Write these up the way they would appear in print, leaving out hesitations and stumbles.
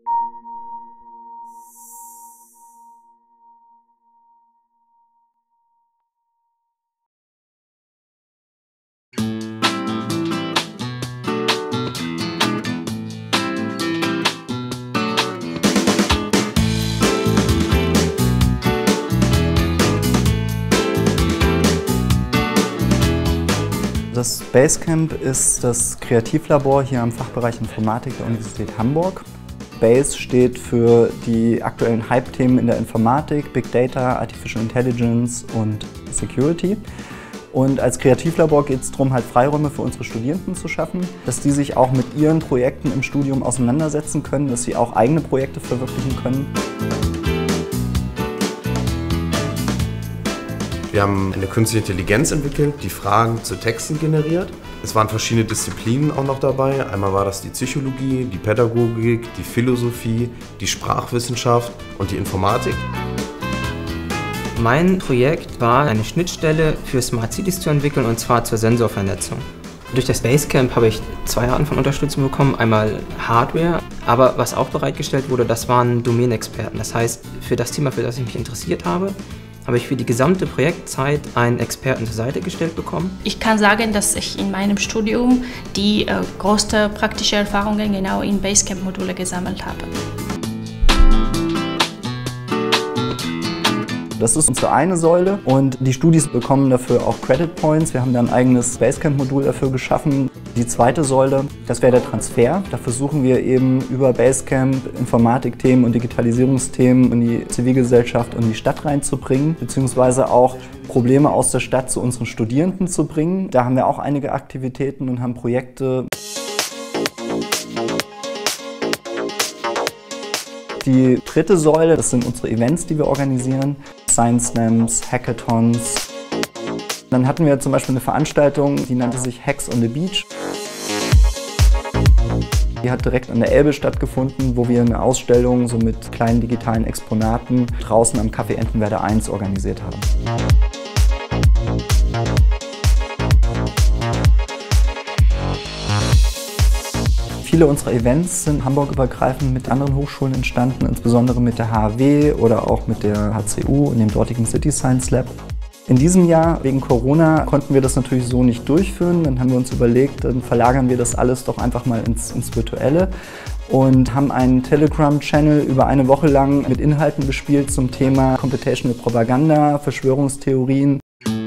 Das Basecamp ist das Kreativlabor hier am Fachbereich Informatik der Universität Hamburg. BASE steht für die aktuellen Hype-Themen in der Informatik, Big Data, Artificial Intelligence und Security. Und als Kreativlabor geht es darum, halt Freiräume für unsere Studierenden zu schaffen, dass die sich auch mit ihren Projekten im Studium auseinandersetzen können, dass sie auch eigene Projekte verwirklichen können. Wir haben eine künstliche Intelligenz entwickelt, die Fragen zu Texten generiert. Es waren verschiedene Disziplinen auch noch dabei. Einmal war das die Psychologie, die Pädagogik, die Philosophie, die Sprachwissenschaft und die Informatik. Mein Projekt war, eine Schnittstelle für Smart Cities zu entwickeln, und zwar zur Sensorvernetzung. Durch das Basecamp habe ich 2 Arten von Unterstützung bekommen. Einmal Hardware, aber was auch bereitgestellt wurde, das waren Domänexperten. Das heißt, für das Thema, für das ich mich interessiert habe ich für die gesamte Projektzeit einen Experten zur Seite gestellt bekommen. Ich kann sagen, dass ich in meinem Studium die größten praktischen Erfahrungen genau in Basecamp-Module gesammelt habe. Das ist unsere eine Säule und die Studis bekommen dafür auch Credit Points. Wir haben da ein eigenes Basecamp-Modul dafür geschaffen. Die zweite Säule, das wäre der Transfer. Da versuchen wir eben über Basecamp Informatikthemen und Digitalisierungsthemen in die Zivilgesellschaft und die Stadt reinzubringen, beziehungsweise auch Probleme aus der Stadt zu unseren Studierenden zu bringen. Da haben wir auch einige Aktivitäten und haben Projekte. Die dritte Säule, das sind unsere Events, die wir organisieren. Science Slams, Hackathons. Dann hatten wir zum Beispiel eine Veranstaltung, die nannte sich Hacks on the Beach. Die hat direkt an der Elbe stattgefunden, wo wir eine Ausstellung so mit kleinen digitalen Exponaten draußen am Café Entenwerder 1 organisiert haben. Viele unserer Events sind hamburgübergreifend mit anderen Hochschulen entstanden, insbesondere mit der HAW oder auch mit der HCU und dem dortigen City Science Lab. In diesem Jahr, wegen Corona, konnten wir das natürlich so nicht durchführen. Dann haben wir uns überlegt, dann verlagern wir das alles doch einfach mal ins Virtuelle und haben einen Telegram-Channel über eine Woche lang mit Inhalten bespielt zum Thema Computational Propaganda, Verschwörungstheorien.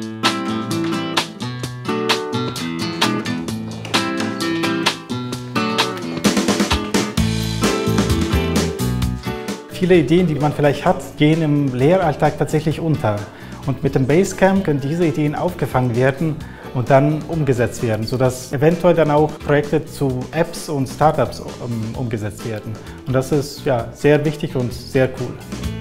Viele Ideen, die man vielleicht hat, gehen im Lehralltag tatsächlich unter. Und mit dem Basecamp können diese Ideen aufgefangen werden und dann umgesetzt werden, sodass eventuell dann auch Projekte zu Apps und Startups umgesetzt werden. Und das ist ja sehr wichtig und sehr cool.